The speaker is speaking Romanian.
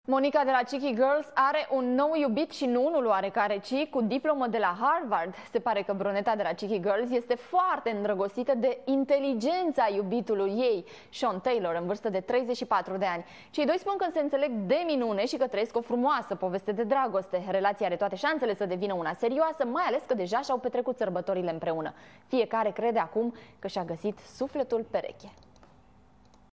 Monica de la Cheeky Girls are un nou iubit și nu unul oarecare, ci cu diplomă de la Harvard. Se pare că bruneta de la Cheeky Girls este foarte îndrăgostită de inteligența iubitului ei, Sean Taylor, în vârstă de 34 de ani. Cei doi spun că se înțeleg de minune și că trăiesc o frumoasă poveste de dragoste. Relația are toate șansele să devină una serioasă, mai ales că deja și-au petrecut sărbătorile împreună. Fiecare crede acum că și-a găsit sufletul pereche.